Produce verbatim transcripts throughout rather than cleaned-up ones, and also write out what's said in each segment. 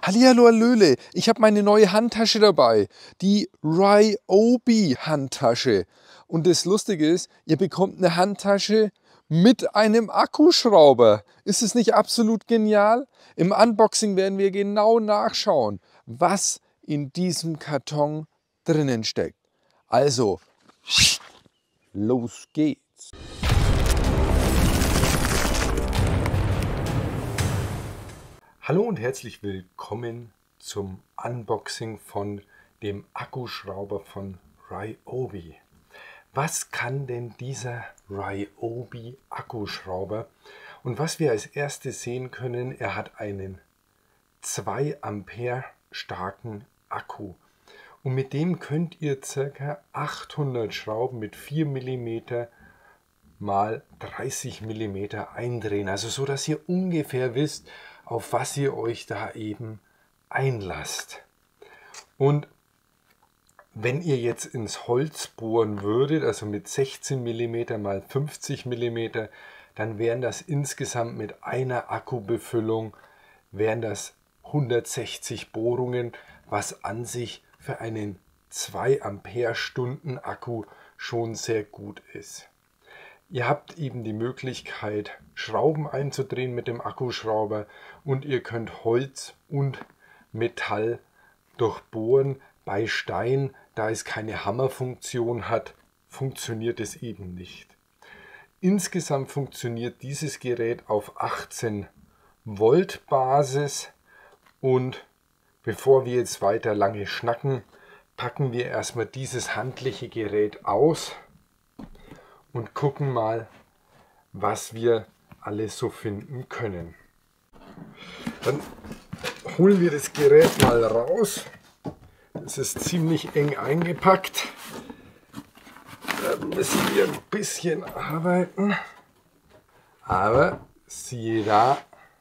Hallihallo Hallöle, ich habe meine neue Handtasche dabei, die Ryobi Handtasche. Und das Lustige ist, ihr bekommt eine Handtasche mit einem Akkuschrauber. Ist es nicht absolut genial? Im Unboxing werden wir genau nachschauen, was in diesem Karton drinnen steckt. Also, los geht's! Hallo und herzlich willkommen zum Unboxing von dem Akkuschrauber von Ryobi. Was kann denn dieser Ryobi Akkuschrauber? Und was wir als erstes sehen können, er hat einen zwei Ampere starken Akku. Und mit dem könnt ihr ca. achthundert Schrauben mit vier Millimeter mal dreißig Millimeter eindrehen. Also so, dass ihr ungefähr wisst, auf was ihr euch da eben einlasst. Und wenn ihr jetzt ins Holz bohren würdet, also mit sechzehn Millimeter mal fünfzig Millimeter, dann wären das insgesamt mit einer Akkubefüllung wären das hundertsechzig Bohrungen, was an sich für einen zwei Ampere Stunden Akku schon sehr gut ist. Ihr habt eben die Möglichkeit, Schrauben einzudrehen mit dem Akkuschrauber und ihr könnt Holz und Metall durchbohren. Bei Stein, da es keine Hammerfunktion hat, funktioniert es eben nicht. Insgesamt funktioniert dieses Gerät auf achtzehn Volt Basis und bevor wir jetzt weiter lange schnacken, packen wir erstmal dieses handliche Gerät aus und gucken mal, was wir alles so finden können. Dann holen wir das Gerät mal raus. Es ist ziemlich eng eingepackt. Da müssen wir ein bisschen arbeiten. Aber siehe da,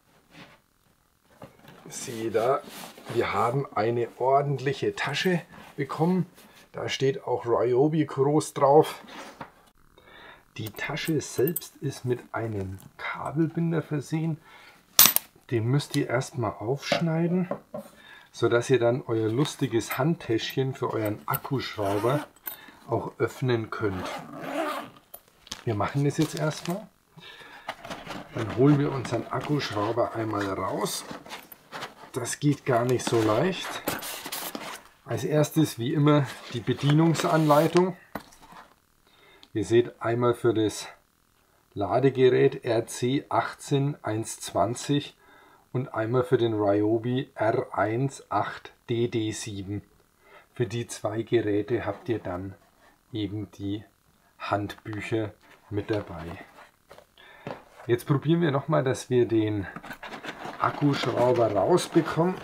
siehe da, wir haben eine ordentliche Tasche bekommen. Da steht auch Ryobi groß drauf. Die Tasche selbst ist mit einem Kabelbinder versehen. Den müsst ihr erstmal aufschneiden, sodass ihr dann euer lustiges Handtäschchen für euren Akkuschrauber auch öffnen könnt. Wir machen das jetzt erstmal. Dann holen wir unseren Akkuschrauber einmal raus. Das geht gar nicht so leicht. Als erstes wie immer die Bedienungsanleitung. Ihr seht einmal für das Ladegerät R C achtzehn eins zwanzig und einmal für den Ryobi R eins acht D D sieben. Für die zwei Geräte habt ihr dann eben die Handbücher mit dabei. Jetzt probieren wir nochmal, dass wir den Akkuschrauber rausbekommen,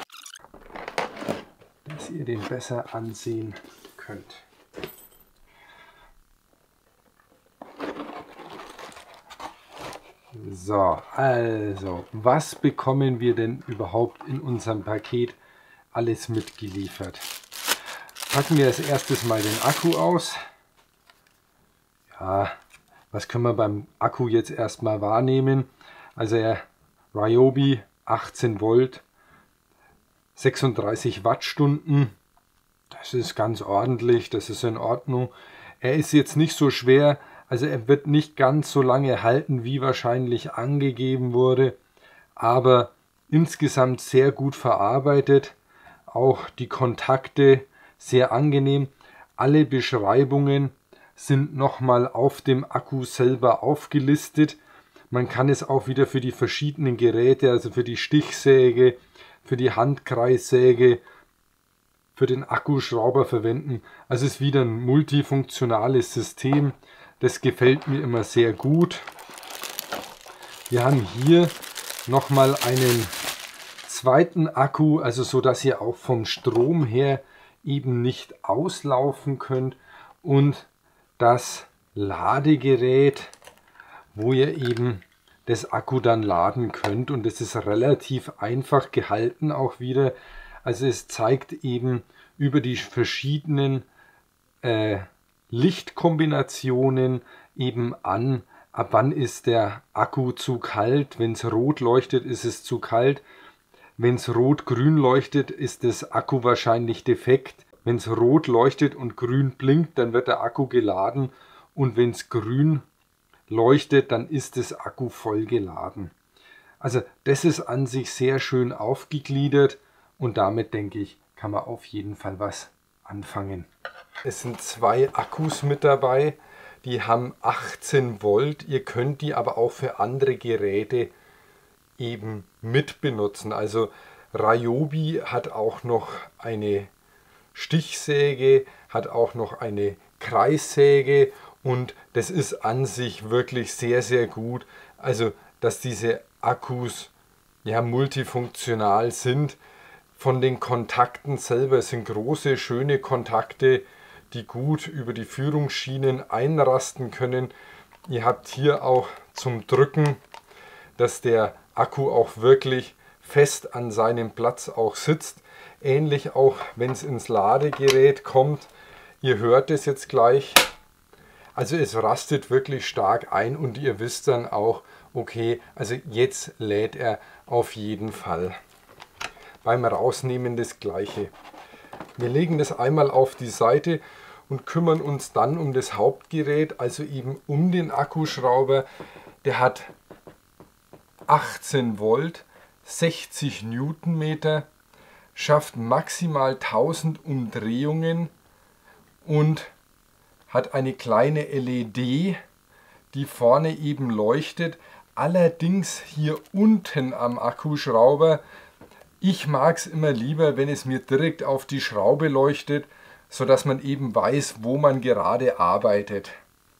dass ihr den besser ansehen könnt. So, also, was bekommen wir denn überhaupt in unserem Paket alles mitgeliefert? Packen wir als erstes mal den Akku aus. Ja, was können wir beim Akku jetzt erstmal wahrnehmen? Also der Ryobi achtzehn Volt, sechsunddreißig Wattstunden. Das ist ganz ordentlich, das ist in Ordnung. Er ist jetzt nicht so schwer. Also er wird nicht ganz so lange halten, wie wahrscheinlich angegeben wurde, aber insgesamt sehr gut verarbeitet. Auch die Kontakte sehr angenehm. Alle Beschreibungen sind nochmal auf dem Akku selber aufgelistet. Man kann es auch wieder für die verschiedenen Geräte, also für die Stichsäge, für die Handkreissäge, für den Akkuschrauber verwenden. Also es ist wieder ein multifunktionales System. Das gefällt mir immer sehr gut. Wir haben hier nochmal einen zweiten Akku, also so, dass ihr auch vom Strom her eben nicht auslaufen könnt. Und das Ladegerät, wo ihr eben das Akku dann laden könnt. Und das ist relativ einfach gehalten auch wieder. Also es zeigt eben über die verschiedenen äh, Lichtkombinationen eben an, ab wann ist der Akku zu kalt. Wenn es rot leuchtet, ist es zu kalt. Wenn es rot-grün leuchtet, ist das Akku wahrscheinlich defekt. Wenn es rot leuchtet und grün blinkt, dann wird der Akku geladen. Und wenn es grün leuchtet, dann ist das Akku voll geladen. Also das ist an sich sehr schön aufgegliedert und damit, denke ich, kann man auf jeden Fall was anfangen. Es sind zwei Akkus mit dabei, die haben achtzehn Volt. Ihr könnt die aber auch für andere Geräte eben mit benutzen. Also Ryobi hat auch noch eine Stichsäge, hat auch noch eine Kreissäge und das ist an sich wirklich sehr, sehr gut. Also, dass diese Akkus ja multifunktional sind. Von den Kontakten selber sind große, schöne Kontakte, die gut über die Führungsschienen einrasten können. Ihr habt hier auch zum Drücken, dass der Akku auch wirklich fest an seinem Platz auch sitzt. Ähnlich auch, wenn es ins Ladegerät kommt. Ihr hört es jetzt gleich. Also es rastet wirklich stark ein und ihr wisst dann auch, okay, also jetzt lädt er auf jeden Fall. Beim Rausnehmen das Gleiche. Wir legen das einmal auf die Seite und kümmern uns dann um das Hauptgerät, also eben um den Akkuschrauber. Der hat achtzehn Volt, sechzig Newtonmeter, schafft maximal tausend Umdrehungen und hat eine kleine L E D, die vorne eben leuchtet. Allerdings hier unten am Akkuschrauber, ich mag es immer lieber, wenn es mir direkt auf die Schraube leuchtet, sodass man eben weiß, wo man gerade arbeitet.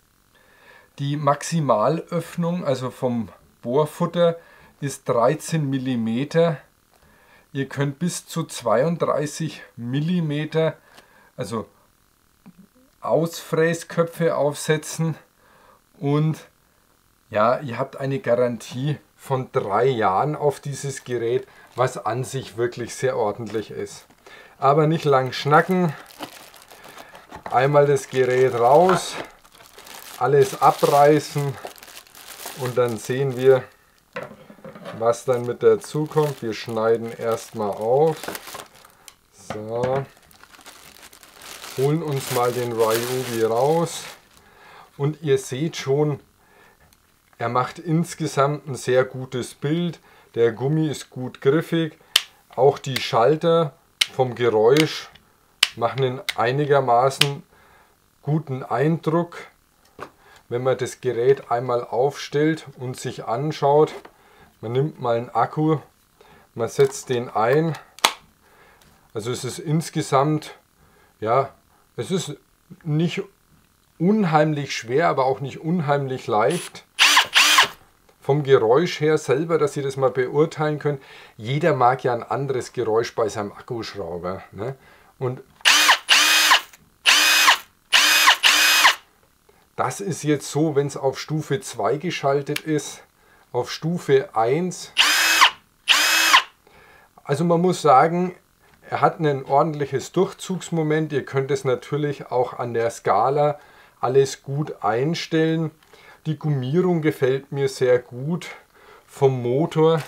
Die Maximalöffnung, also vom Bohrfutter, ist dreizehn Millimeter. Ihr könnt bis zu zweiunddreißig Millimeter, also Ausfräsköpfe aufsetzen und ja, ihr habt eine Garantie von drei Jahren auf dieses Gerät, was an sich wirklich sehr ordentlich ist. Aber nicht lang schnacken, einmal das Gerät raus, alles abreißen und dann sehen wir, was dann mit dazu kommt. Wir schneiden erstmal auf. So. Holen uns mal den Ryobi raus und ihr seht schon, er macht insgesamt ein sehr gutes Bild. Der Gummi ist gut griffig. Auch die Schalter vom Geräusch machen einen einigermaßen guten Eindruck. Wenn man das Gerät einmal aufstellt und sich anschaut, man nimmt mal einen Akku, man setzt den ein. Also es ist insgesamt, ja, es ist nicht unheimlich schwer, aber auch nicht unheimlich leicht. Vom Geräusch her selber, dass ihr das mal beurteilen könnt. Jeder mag ja ein anderes Geräusch bei seinem Akkuschrauber. Ne? Und das ist jetzt so, wenn es auf Stufe zwei geschaltet ist. Auf Stufe eins. Also man muss sagen, er hat ein ordentliches Durchzugsmoment. Ihr könnt es natürlich auch an der Skala alles gut einstellen. Die Gummierung gefällt mir sehr gut vom Motor.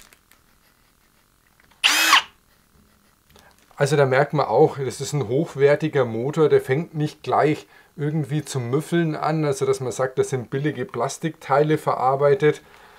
Also da merkt man auch, das ist ein hochwertiger Motor, der fängt nicht gleich irgendwie zum Müffeln an, also dass man sagt, das sind billige Plastikteile verarbeitet.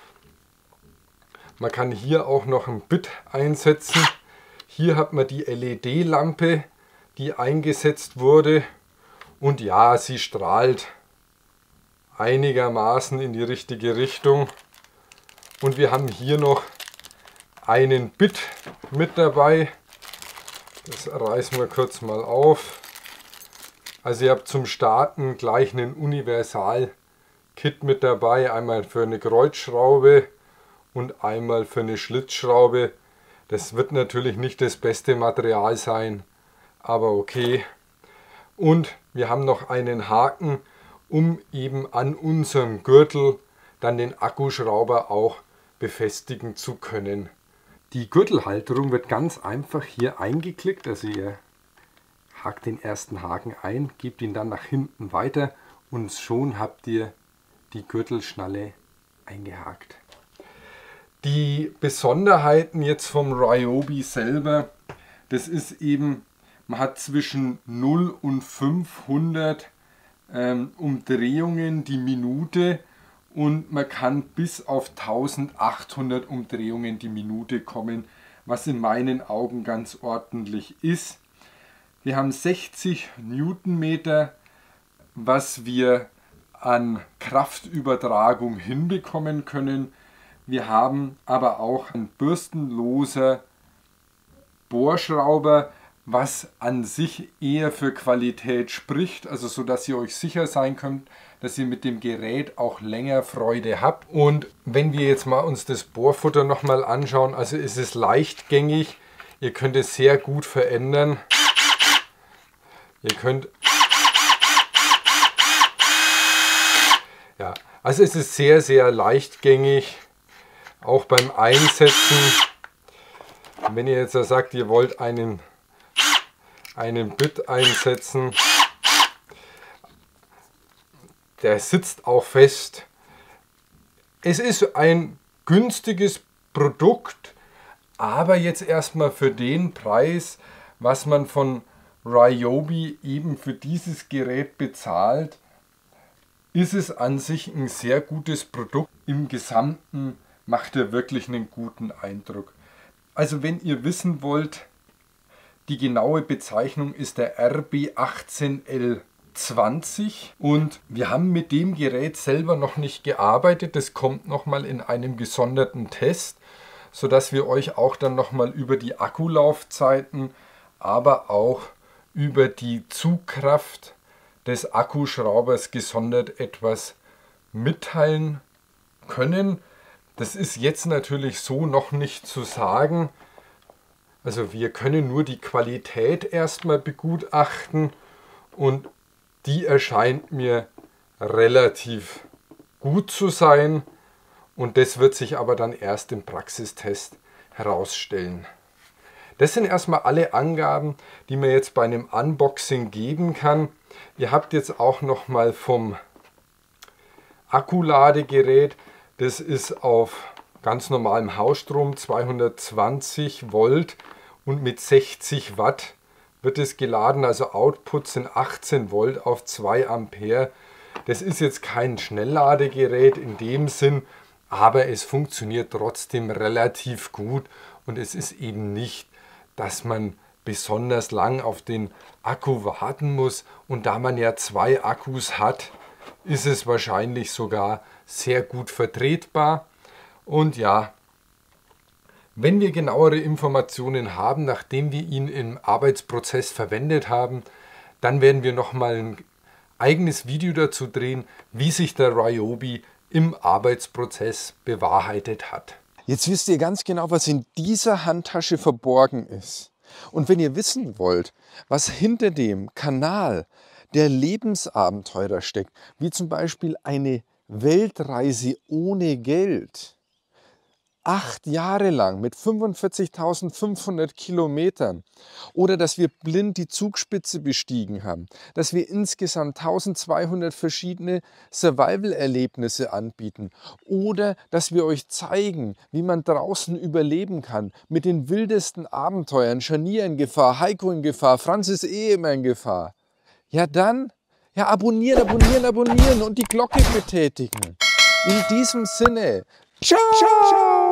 Man kann hier auch noch ein Bit einsetzen. Hier hat man die L E D-Lampe, die eingesetzt wurde. Und ja, sie strahlt einigermaßen in die richtige Richtung. Und wir haben hier noch einen Bit mit dabei. Das reißen wir kurz mal auf. Also ihr habt zum Starten gleich einen Universal-Kit mit dabei. Einmal für eine Kreuzschraube und einmal für eine Schlitzschraube. Das wird natürlich nicht das beste Material sein, aber okay. Und wir haben noch einen Haken, um eben an unserem Gürtel dann den Akkuschrauber auch befestigen zu können. Die Gürtelhalterung wird ganz einfach hier eingeklickt, also ihr hakt den ersten Haken ein, gebt ihn dann nach hinten weiter und schon habt ihr die Gürtelschnalle eingehakt. Die Besonderheiten jetzt vom Ryobi selber, das ist eben, man hat zwischen null und fünfhundert ähm, Umdrehungen die Minute und man kann bis auf eintausendachthundert Umdrehungen die Minute kommen, was in meinen Augen ganz ordentlich ist. Wir haben sechzig Newtonmeter, was wir an Kraftübertragung hinbekommen können. Wir haben aber auch ein bürstenloser Bohrschrauber, was an sich eher für Qualität spricht, also so dass ihr euch sicher sein könnt, dass ihr mit dem Gerät auch länger Freude habt. Und wenn wir jetzt mal uns das Bohrfutter noch mal anschauen, also ist es leichtgängig, ihr könnt es sehr gut verändern. Ihr könnt ja, also es ist sehr sehr leichtgängig, auch beim Einsetzen. Wenn ihr jetzt sagt, ihr wollt einen einen Bit einsetzen, der sitzt auch fest. Es ist ein günstiges Produkt, aber jetzt erstmal für den Preis, was man von Ryobi eben für dieses Gerät bezahlt, ist es an sich ein sehr gutes Produkt. Im Gesamten macht er wirklich einen guten Eindruck. Also wenn ihr wissen wollt, die genaue Bezeichnung ist der R B achtzehn L zwanzig und wir haben mit dem Gerät selber noch nicht gearbeitet. Das kommt nochmal in einem gesonderten Test, sodass wir euch auch dann nochmal über die Akkulaufzeiten, aber auch über die Zugkraft des Akkuschraubers gesondert etwas mitteilen können. Das ist jetzt natürlich so noch nicht zu sagen. Also wir können nur die Qualität erstmal begutachten und die erscheint mir relativ gut zu sein und das wird sich aber dann erst im Praxistest herausstellen. Das sind erstmal alle Angaben, die man jetzt bei einem Unboxing geben kann. Ihr habt jetzt auch noch mal vom Akkuladegerät, das ist auf ganz normalem Hausstrom, zweihundertzwanzig Volt und mit sechzig Watt wird es geladen, also Output sind achtzehn Volt auf zwei Ampere. Das ist jetzt kein Schnellladegerät in dem Sinn, aber es funktioniert trotzdem relativ gut und es ist eben nicht, dass man besonders lang auf den Akku warten muss und da man ja zwei Akkus hat, ist es wahrscheinlich sogar sehr gut vertretbar. Und ja, wenn wir genauere Informationen haben, nachdem wir ihn im Arbeitsprozess verwendet haben, dann werden wir nochmal ein eigenes Video dazu drehen, wie sich der Ryobi im Arbeitsprozess bewahrheitet hat. Jetzt wisst ihr ganz genau, was in dieser Handtasche verborgen ist. Und wenn ihr wissen wollt, was hinter dem Kanal der Lebensabenteurer steckt, wie zum Beispiel eine Weltreise ohne Geld, acht Jahre lang mit fünfundvierzigtausendfünfhundert Kilometern oder dass wir blind die Zugspitze bestiegen haben, dass wir insgesamt eintausendzweihundert verschiedene Survival-Erlebnisse anbieten oder dass wir euch zeigen, wie man draußen überleben kann mit den wildesten Abenteuern, Scharnier in Gefahr, Heiko in Gefahr, Franzis Ehemann in Gefahr. Ja dann, ja abonnieren, abonnieren, abonnieren und die Glocke betätigen. In diesem Sinne, ciao! Ciao.